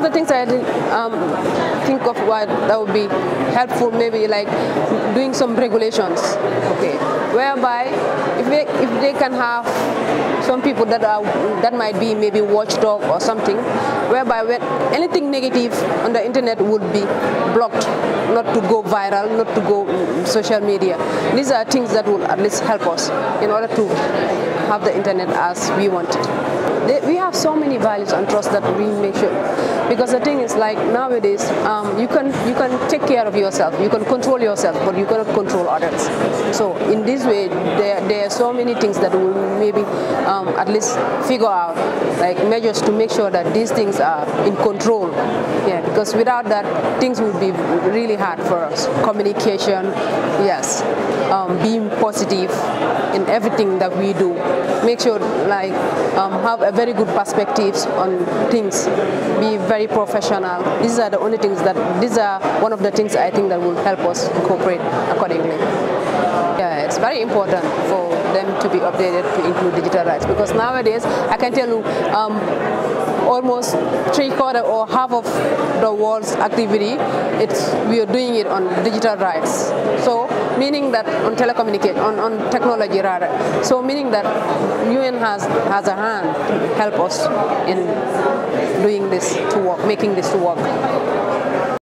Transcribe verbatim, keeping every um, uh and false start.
the things I didn't, um, think of what that would be helpful, maybe like doing some regulations, okay, whereby if they, if they can have some people that are that might be maybe watchdog or something, whereby when anything negative on the internet would be blocked, not to go viral, not to go social media. These are things that will at least help us in order to have the internet as we want it. They, we have so many values and trust that we make sure, because the thing is, like nowadays, um, you can you can take care of yourself, you can control yourself, but you cannot control others. So in this way, there there are so many things that will maybe um, at least figure out, like measures to make sure that these things are in control. Yeah, because without that, things would be really hard for us. Communication, yes, um, being positive in everything that we do. Make sure, like, um, have a very good perspectives on things. Be very professional. These are the only things that, these are one of the things I think that will help us cooperate accordingly. Yeah, it's very important for them to be updated to include digital rights, because nowadays, I can tell you, um, almost three quarter or half of the world's activity, it's we are doing it on digital rights. So meaning that on telecommunication, on, on technology rather. So meaning that U N has has a hand to help us in doing this to work, making this to work.